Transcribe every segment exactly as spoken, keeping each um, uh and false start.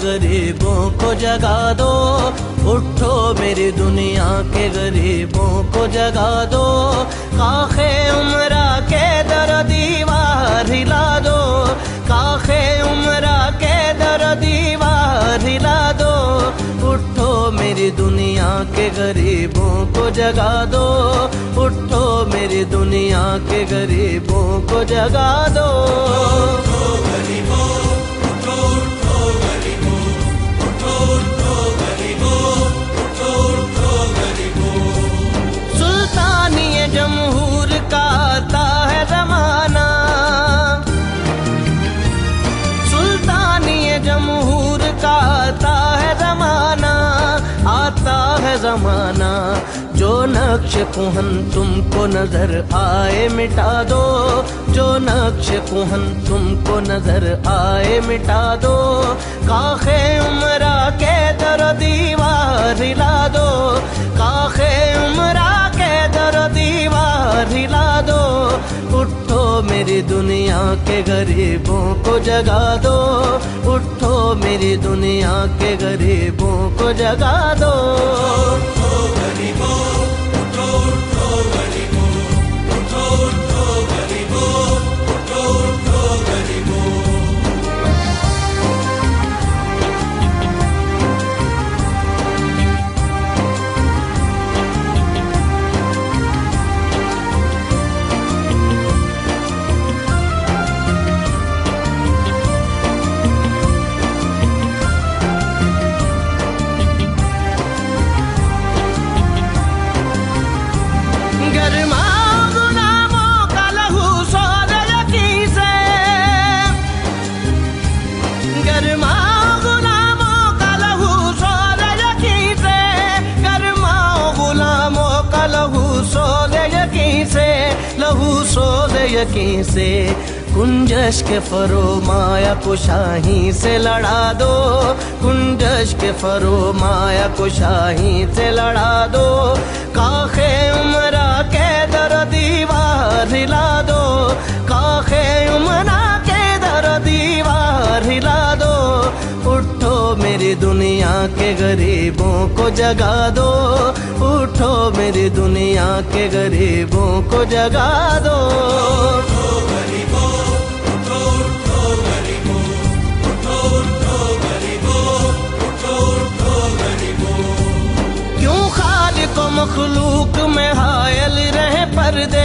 गरीबों को जगा दो, उठो मेरी दुनिया के गरीबों को जगा दो। काखे उमरा के दर दीवार हिला दो, काखे उमरा के दर दीवार हिला दो। उठो मेरी दुनिया के गरीबों को जगा दो, उठो मेरी दुनिया के गरीबों को जगा दो। उठो गरीबों, उठो उठो गरीबों, उठो उठो गरीबों, उठो उठो गरीबों। सुल्तानिए जमहूर का आता है जमाना, सुल्तानिए जमहूर का आता है जमाना, आता है जमाना। जो नक्श कुहन तुमको नजर आए मिटा दो, जो नक्श कुहन तुमको नजर आए मिटा दो। काखे उमरा के दर दीवार हिला दो, काखे उमरा के दर दीवार हिला दो। उठो मेरी दुनिया के गरीबों को जगा दो, उठो मेरी दुनिया के गरीबों को जगा दो। उठो गरीबों, उठो उठो गरीबों, उठो उठो गरीबों, उठो उठो गरीबों। यकीन से कुंजश के फरो माया को शाही से लड़ा दो, कुंजश के फरो माया को शाही से लड़ा दो। काखे उमरा के दर दीवार हिला दो, काखे उमरा के दर दीवार हिला दो। उठो मेरी दुनिया के गरीबों को जगा दो, उठो मेरी दुनिया के गरीबों को जगा दो। उठो गरीबों, उठो उठो गरीबों, उठो उठो गरीबों, उठो उठो गरीबों। क्यों खालिक व मखलूक में हायल रहे पर्दे,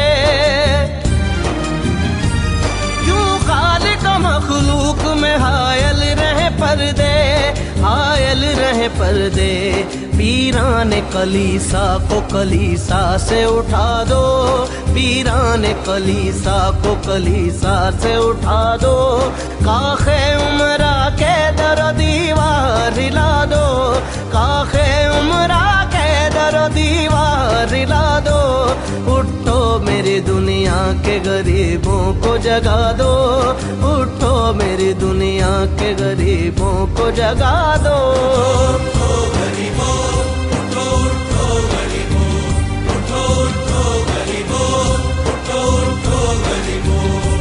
क्यों खालिक व मखलूक में हायल रहे पर्दे, हायल रहे पर्दे। पीरान कलीसा को कलीसा से उठा दो, पीरान कलीसा को कलीसा से उठा दो। काखे उमरा के दर दीवार हिला दो, काखे उमरा के दर दीवार हिला दो। उठो मेरी दुनिया के गरीबों को जगा दो, उठो मेरी दुनिया के गरीबों को जगा दो। उठो गरीबों, उठो उठो गरीबों, उठो उठो गरीबों, उठो उठो गरीबों।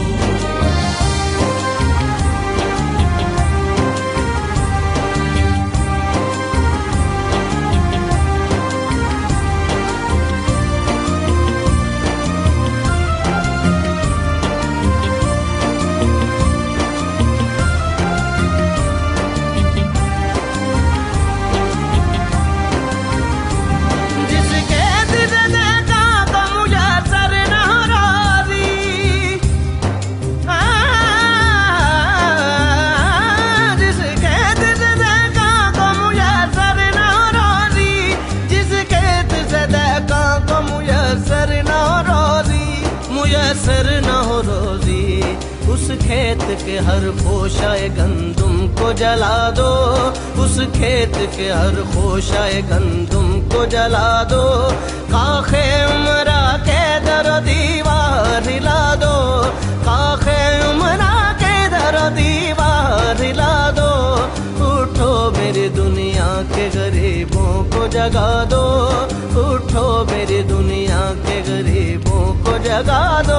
मुयस्सर न हो रोजी, उस खेत के हर खोशाए गंदुम को जला दो, उस खेत के हर खोशाए गंदुम को जला दो। काखे उमरा के दर दीवार हिला दो, काखे उमरा के दर दीवार हिला दो। उठो मेरी दुनिया के गरीबों को जगा दो, उठो मेरी दुनिया के गरीबों को जगा दो।